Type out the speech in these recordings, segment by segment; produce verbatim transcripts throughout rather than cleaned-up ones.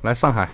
来上海，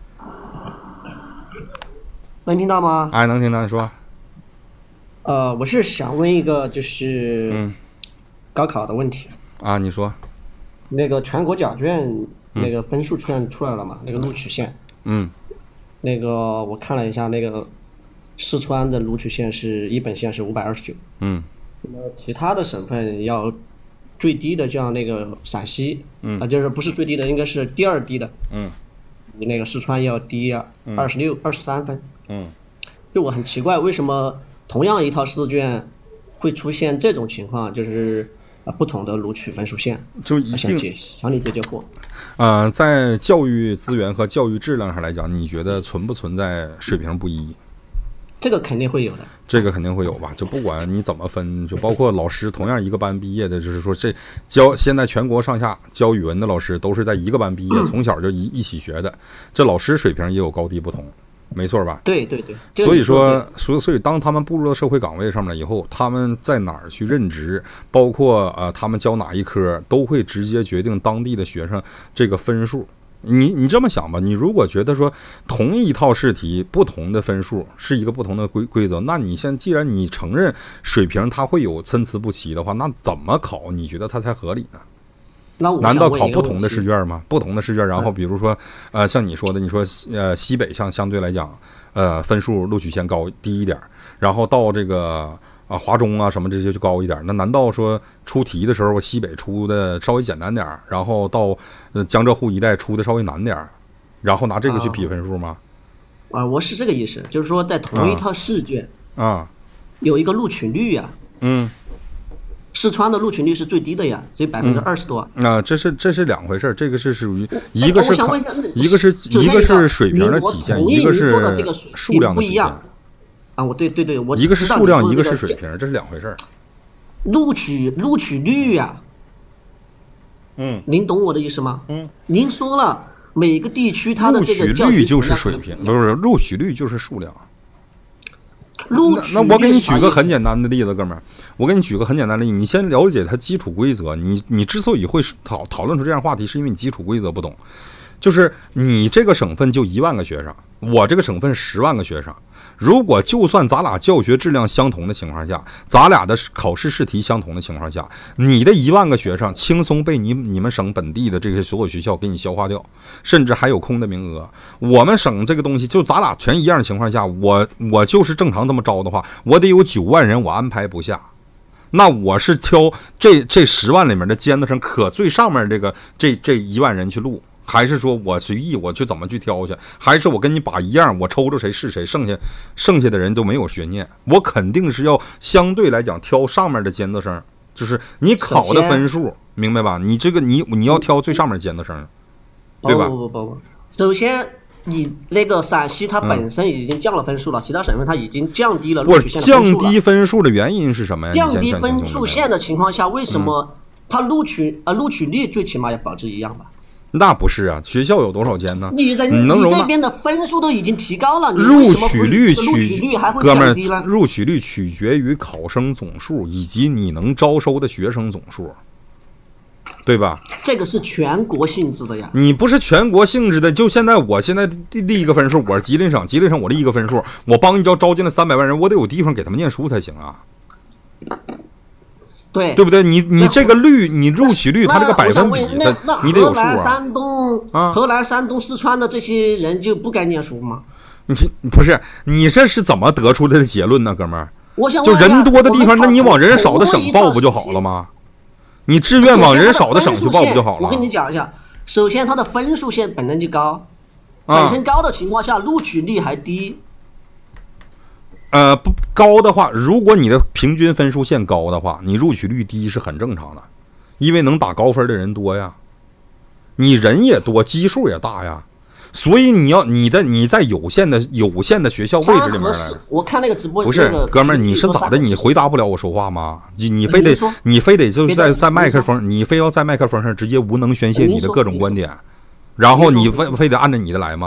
能听到吗？ 哎，能听到，你说。 呃，我是想问一个，就是嗯， 高考的问题啊，你说。 那个全国甲卷那个分数出现出来了嘛？那个录取线。 嗯。 那个我看了一下，那个四川的录取线是一本线是五百二十九。 嗯。 那么其他的省份要最低的，像那个陕西， 嗯， 啊，就是不是最低的，应该是第二低的。 嗯。 比那个四川要低二十六、二十三分。 嗯。 就我很奇怪，为什么同样一套试卷会出现这种情况，就是啊不同的录取分数线， 就一定想想你解解惑。 呃，在教育资源和教育质量上来讲，你觉得存不存在水平不一？ 这个肯定会有的， 这个肯定会有吧？就不管你怎么分，就包括老师同样一个班毕业的，就是说这教现在全国上下教语文的老师都是在一个班毕业，从小就一一起学的，这老师水平也有高低不同。没错吧？ 对对对， 所以说，所所以当他们步入到社会岗位上面以后，他们在哪儿去任职，包括呃他们教哪一科，都会直接决定当地的学生这个分数。你你这么想吧，你如果觉得说同一套试题不同的分数是一个不同的规规则，那你现既然你承认水平它会有参差不齐的话，那怎么考你觉得它才合理呢？难道考不同的试卷吗？不同的试卷，然后比如说，呃，像你说的，你说呃西北像相对来讲，呃分数录取线高低一点，然后到这个啊华中啊什么这些就高一点，那难道说出题的时候西北出的稍微简单点，然后到呃江浙沪一带出的稍微难点，然后拿这个去比分数吗？ 啊，啊我是这个意思，就是说在同一套试卷啊， 有一个录取率呀、啊， 嗯。 四川的录取率是最低的呀，只有百分之二十多。 嗯、啊，这是这是两回事，这个是属于一个是一个是一个是水平的体现，一个是数量的体现。 啊，我对对对，我一个是数量，一个是水平，这是两回事。 录取录取率呀、啊， 嗯， 您懂我的意思吗？ 嗯， 您说了每个地区它的这个录取率就是水平，不是录取率就是数量。 录取那我给你举个很简单的例子，哥们儿，我给你举个很简单的例子，你先了解它基础规则。你你之所以会讨讨论出这样话题，是因为你基础规则不懂。就是你这个省份就一万个学生，我这个省份十万个学生。如果就算咱俩教学质量相同的情况下，咱俩的考试试题相同的情况下，你的一万个学生轻松被你你们省本地的这些所有学校给你消化掉，甚至还有空的名额。我们省这个东西，就咱俩全一样的情况下，我我就是正常这么招的话，我得有九万人，我安排不下。那我是挑这这十万里面的尖子生，可最上面这个这这一万人去录。还是说我随意我去怎么去挑去？还是我跟你把一样，我抽着谁是谁，剩下剩下的人都没有悬念。我肯定是要相对来讲挑上面的尖子生，就是你考的分数，明白吧？你这个你你要挑最上面尖子生，对吧？ 不不不不，首先你那个陕西它本身已经降了分数了，嗯、其他省份它已经降低了录取线的分数了。 降低分数的原因是什么呀？ 降低分数线的情况下，为什么它录取呃录取率最起码要保持一样吧？ 那不是啊，学校有多少间呢？ 你在你这边的分数都已经提高了， 录取率取哥们儿， 录取率取决于考生总数以及你能招收的学生总数，对吧？ 这个是全国性质的呀。 你不是全国性质的，就现在我现在立一个分数，我是吉林省，吉林省我立一个分数，我帮你招招进来三百万人，我得有地方给他们念书才行啊。 对对不对？你你这个率，你录取率，它这个百分比，它你得有数啊。 河南、山东、啊、河南、山东、四川的这些人就不该念书吗？ 你不是你这是怎么得出来的结论呢，哥们儿？ 我想就人多的地方，那你往人少的省报不就好了吗？你志愿往人少的省去报不就好了？ 我跟你讲一下，首先它的分数线本身就高，本身高的情况下，录取率还低。 呃，不高的话，如果你的平均分数线高的话，你录取率低是很正常的，因为能打高分的人多呀，你人也多，基数也大呀，所以你要你的你在有限的有限的学校位置里面来。 我看那个直播， 不是哥们儿，你是咋的？你回答不了我说话吗？你你非得你非得就是在在麦克风，你非要在麦克风上直接无能宣泄你的各种观点，然后你非非得按照你的来吗？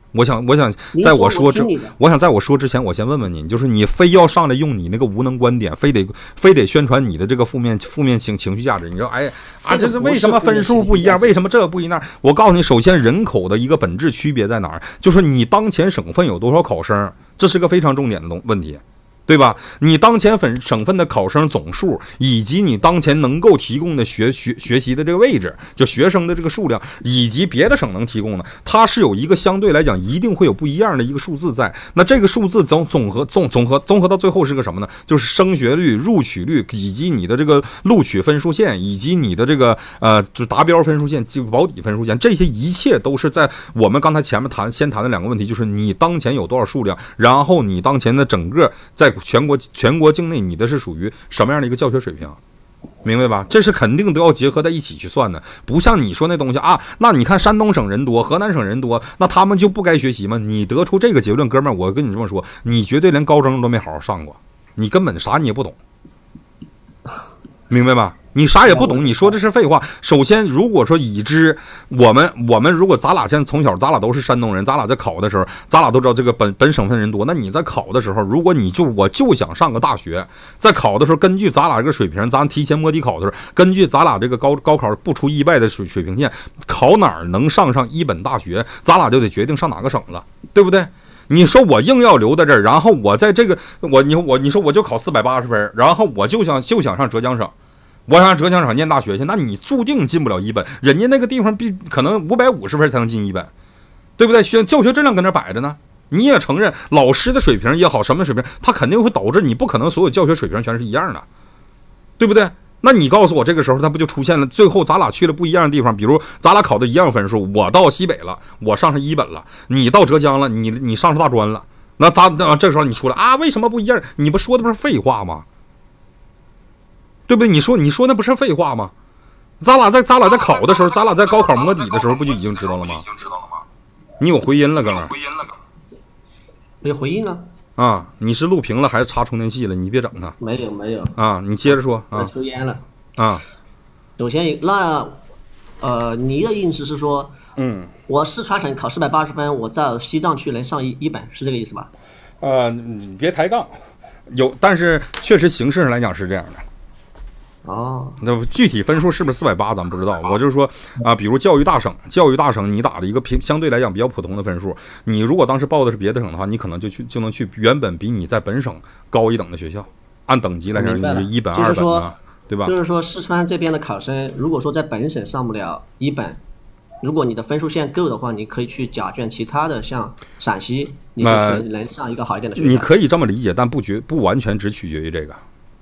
我想，我想在我说之，我想在我说之前，我先问问你，就是你非要上来用你那个无能观点，非得非得宣传你的这个负面负面情情绪价值。你说，哎啊，这是为什么分数不一样？为什么这个不一样？我告诉你，首先人口的一个本质区别在哪儿？就是你当前省份有多少考生，这是个非常重点的东问题。对吧？你当前省省份的考生总数，以及你当前能够提供的学学学习的这个位置，就学生的这个数量，以及别的省能提供的，它是有一个相对来讲一定会有不一样的一个数字在。那这个数字总总和总总和综合到最后是个什么呢？就是升学率、录取率，以及你的这个录取分数线，以及你的这个呃就达标分数线、就保底分数线，这些一切都是在我们刚才前面谈先谈的两个问题，就是你当前有多少数量，然后你当前的整个在全国全国境内，你的是属于什么样的一个教学水平，明白吧？这是肯定都要结合在一起去算的，不像你说那东西啊。那你看山东省人多，河南省人多，那他们就不该学习吗？你得出这个结论，哥们儿，我跟你这么说，你绝对连高中都没好好上过，你根本啥你也不懂，明白吧？你啥也不懂，你说这是废话。首先，如果说已知我们我们如果咱俩现在从小咱俩都是山东人，咱俩在考的时候，咱俩都知道这个本本省份人多。那你在考的时候，如果你就我就想上个大学，在考的时候，根据咱俩这个水平，咱提前摸底考的时候，根据咱俩这个高高考不出意外的水水平线，考哪儿能上上一本大学，咱俩就得决定上哪个省了，对不对？你说我硬要留在这儿，然后我在这个我你我你说我就考四百八十分，然后我就想就想上浙江省。我想浙江省念大学去，那你注定进不了一本，人家那个地方必可能五百五十分才能进一本，对不对？学教学质量跟那摆着呢，你也承认老师的水平也好，什么水平，他肯定会导致你不可能所有教学水平全是一样的，对不对？那你告诉我，这个时候他不就出现了？最后咱俩去了不一样的地方，比如咱俩考的一样分数，我到西北了，我上上一本了，你到浙江了，你你上上大专了，那咱那这个时候你出来啊，为什么不一样？你不说的不是废话吗？对不对？你说你说那不是废话吗？咱俩在咱俩在考的时候，咱俩在高考摸底的时候，不就已经知道了吗？你有回音了，哥们儿。 没有回音啊。 啊，你是录屏了还是插充电器了？你别整它。 没有没有。 啊，你接着说啊。 抽烟了。 啊。 首先，那呃，你的意思是说， 嗯， 我四川省考四百八十分，我在西藏区能上一一本，是这个意思吧？ 呃，你别抬杠，有，但是确实形式上来讲是这样的。 哦， 那具体分数是不是四百八，咱们不知道。我就是说啊，比如教育大省，教育大省你打的一个平相对来讲比较普通的分数，你如果当时报的是别的省的话，你可能就去就能去原本比你在本省高一等的学校，按等级来讲，你是一本、二本啊，对吧？ 就是说，四川这边的考生，如果说在本省上不了一本，如果你的分数线够的话，你可以去假卷其他的，像陕西，你就能上一个好一点的学校。 你可以这么理解，但不绝不完全只取决于这个。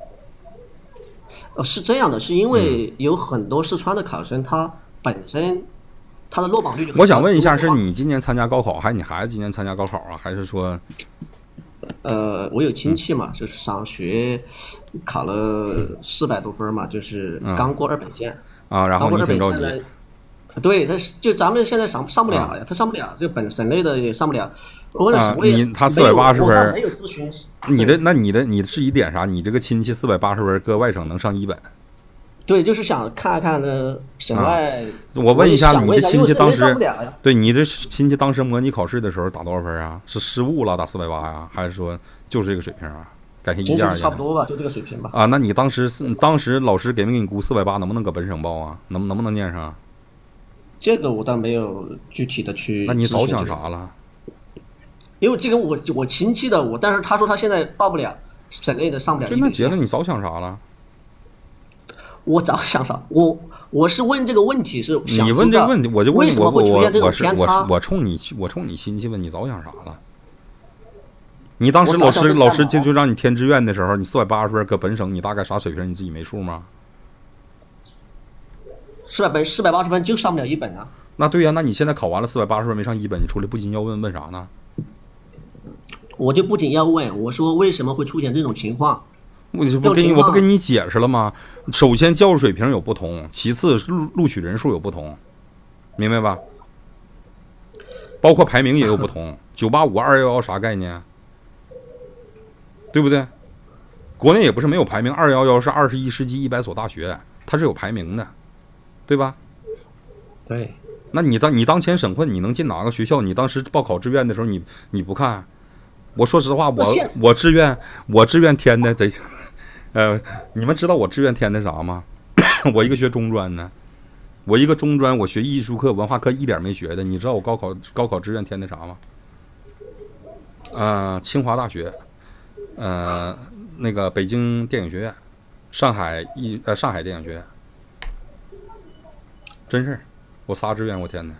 呃，是这样的，是因为有很多四川的考生，他本身他的落榜率就很高。 我想问一下，是你今年参加高考，还是你孩子今年参加高考啊？还是说， 呃，我有亲戚嘛，就是上学考了四百多分嘛，就是刚过二本线啊，然后你挺着急。 对，他就咱们现在上上不了呀，他上不了，这本省内的也上不了。我啊，你他四百八十分， 没有咨询。 你的那你的你质疑点啥？你这个亲戚四百八十分，搁外省能上一本？ 对，就是想看看呢，省外。 我问一下，你的亲戚当时对你的亲戚当时模拟考试的时候打多少分啊？是失误了打四百八呀，还是说就是这个水平啊？感谢一下。 差不多吧，就这个水平吧。 啊，那你当时是当时老师给没给你估四百八，能不能搁本省报啊？能能不能念上？ 这个我倒没有具体的去。 那你早想啥了？ 因为这个我我亲戚的我，但是他说他现在报不了省内的上不了。 对，那结了你早想啥了？ 我早想啥？我我是问这个问题是想你问这个问题，我就问为什么会出现这种偏差？ 我我冲你我冲你亲戚问你早想啥了？你当时老师老师就就让你填志愿的时候，你四百八十分搁本省，你大概啥水平你自己没数吗？ 四百分四百八十分就上不了一本啊。 那对呀、啊，那你现在考完了四百八十分没上一本，你出来不禁要问问啥呢？ 我就不仅要问，我说为什么会出现这种情况？ 我就不跟你我不跟你解释了吗？首先教育水平有不同，其次录录取人数有不同，明白吧？包括排名也有不同。九八五二幺幺啥概念？对不对？国内也不是没有排名，二幺幺是二十一世纪一百所大学，它是有排名的，对吧？ 对。 那你当你当前省份，你能进哪个学校？你当时报考志愿的时候，你你不看？我说实话，我我志愿我志愿填的贼，呃，你们知道我志愿填的啥吗？我一个学中专的，我一个中专，我学艺术课、文化课一点没学的。你知道我高考高考志愿填的啥吗？呃，清华大学，呃，那个北京电影学院，上海艺呃上海电影学院，真是，我仨志愿我填的。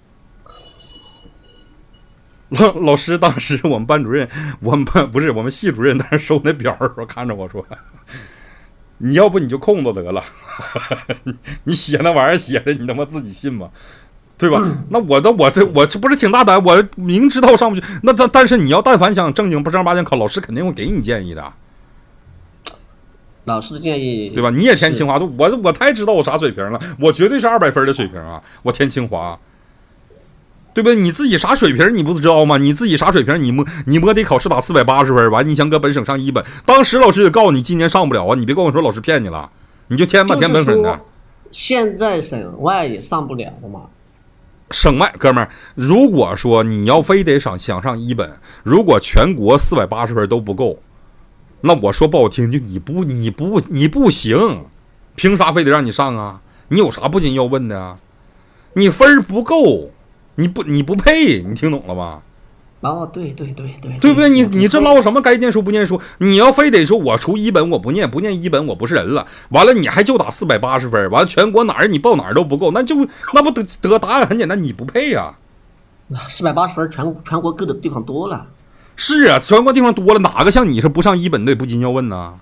老老师当时我们班主任，我们班不是我们系主任，当时收那表的时候看着我说：“你要不你就空着得了，你写那玩意儿写的，你他妈自己信吗？对吧？嗯、那我的我这我这不是挺大胆？我明知道上不去，那但但是你要但凡想正经不正儿八经考，老师肯定会给你建议的。 老师的建议对吧？你也填清华，我我太知道我啥水平了，我绝对是二百分的水平啊！我填清华。”对不对？你自己啥水平你不知道吗？你自己啥水平？你摸你摸得考试打四百八十分，完你想搁本省上一本，当时老师就告诉你今年上不了啊！你别跟我说老师骗你了，你就填吧，填本省的。 现在省外也上不了的嘛。 省外哥们儿，如果说你要非得想想上一本，如果全国四百八十分都不够，那我说不好听，就你不你不你不行，凭啥非得让你上啊？你有啥不禁要问的啊？你分不够。你不你不配，你听懂了吧？ 哦，对对对对， 对不对？你你这唠什么该念书不念书？你要非得说我出一本我不念，不念一本我不是人了。完了你还就打四百八十分，完了全国哪儿你报哪儿都不够，那就那不得得答案很简单，你不配呀、 啊。四百八十分全全国各的地方多了。 是啊，全国地方多了，哪个像你是不上一本的不禁要问呢？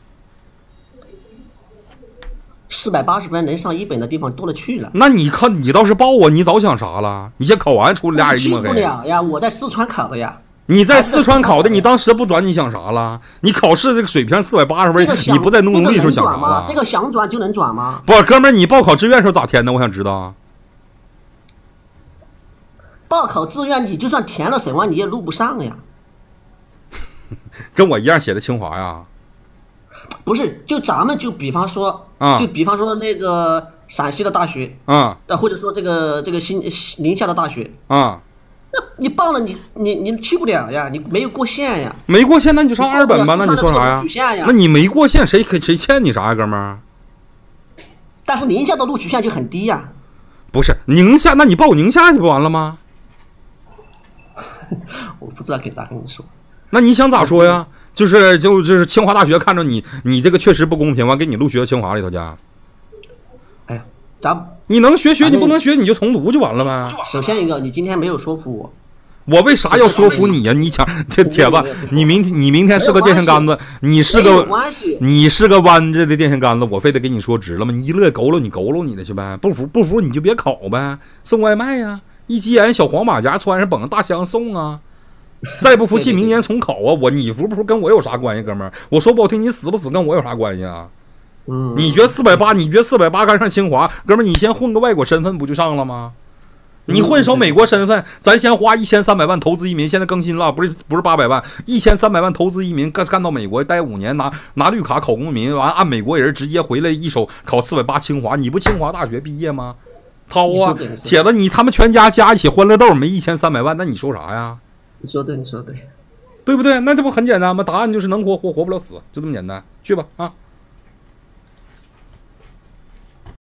四百八十分能上一本的地方多了去了。 那你看，你倒是报啊！你早想啥了？你先考完出俩人一摸黑。 去不了呀！我在四川考的呀。 你在四川考的，你当时不转，你想啥了？你考试这个水平四百八十分，你不在努努力时候想啥了？ 这个想转就能转吗？ 不，哥们儿，你报考志愿时候咋填的？我想知道。 报考志愿，你就算填了省外，你也录不上呀。 跟我一样写的清华呀。 不是，就咱们就比方说， 啊、 就比方说那个陕西的大学， 啊， 或者说这个这个新宁夏的大学， 啊， 那你报了你你你去不了呀，你没有过线呀， 没过线那你就上二本吧，那你说啥呀？ 呀那你没过线，谁谁欠你啥呀，哥们儿？ 但是宁夏的录取线就很低呀。 不是宁夏，那你报宁夏去不完了吗？ 我不知道给咋跟你说。 那你想咋说呀？就是就就是清华大学看着你，你这个确实不公平，完给你录学到清华里头去。 哎呀，咱你能学学，你不能学你就重读就完了呗。 首先一个，你今天没有说服我。 我为啥要说服你呀、啊？你想铁铁子，你明天你明天是个电线杆子，你是个你是个弯着的电线杆子，我非得跟你说直了吗？你一乐佝偻你佝偻你的去呗，不服不服你就别考呗，送外卖呀、啊，一急眼小黄马甲穿上绑个大箱送啊。再不服气，明年重考啊！我你服不服跟我有啥关系，哥们儿？我说不好听，你死不死跟我有啥关系啊？ 嗯， 你觉四百八，你觉四百八刚上清华，哥们儿，你先混个外国身份不就上了吗？你混手美国身份，咱先花一千三百万投资移民，现在更新了，不是不是八百万，一千三百万投资移民干干到美国待五年，拿拿绿卡考公民，完按美国人直接回来一手考四百八清华，你不清华大学毕业吗？掏啊，铁子，你他们全家加一起欢乐豆没一千三百万，那你说啥呀？ 你说对，你说对， 对不对？那这不很简单吗？答案就是能活活活不了死，就这么简单。去吧啊！